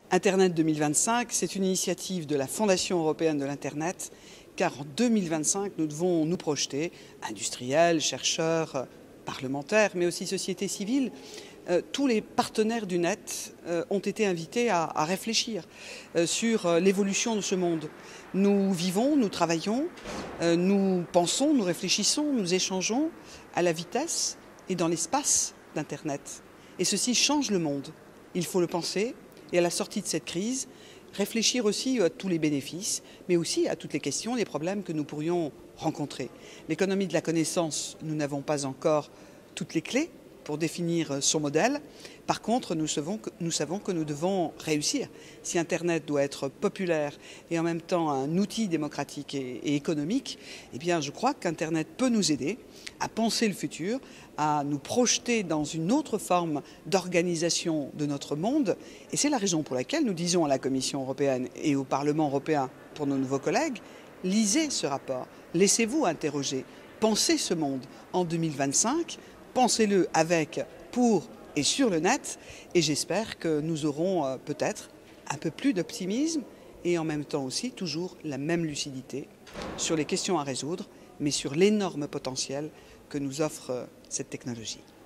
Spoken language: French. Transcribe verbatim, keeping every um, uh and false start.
Internet deux mille vingt-cinq, c'est une initiative de la Fondation européenne de l'Internet, car en deux mille vingt-cinq, nous devons nous projeter, industriels, chercheurs, parlementaires, mais aussi société civile. Euh, tous les partenaires du net euh, ont été invités à, à réfléchir euh, sur euh, l'évolution de ce monde. Nous vivons, nous travaillons, euh, nous pensons, nous réfléchissons, nous échangeons à la vitesse et dans l'espace d'Internet. Et ceci change le monde. Il faut le penser. Et à la sortie de cette crise, réfléchir aussi à tous les bénéfices, mais aussi à toutes les questions, les problèmes que nous pourrions rencontrer. L'économie de la connaissance, nous n'avons pas encore toutes les clés pour définir son modèle. Par contre, nous savons, que, nous savons que nous devons réussir. Si Internet doit être populaire et en même temps un outil démocratique et, et économique, eh bien, je crois qu'Internet peut nous aider à penser le futur, à nous projeter dans une autre forme d'organisation de notre monde. Et c'est la raison pour laquelle nous disons à la Commission européenne et au Parlement européen, pour nos nouveaux collègues, lisez ce rapport, laissez-vous interroger, pensez ce monde en deux mille vingt-cinq, pensez-le avec, pour et sur le net, et j'espère que nous aurons euh, peut-être un peu plus d'optimisme et en même temps aussi toujours la même lucidité sur les questions à résoudre, mais sur l'énorme potentiel que nous offre euh, cette technologie.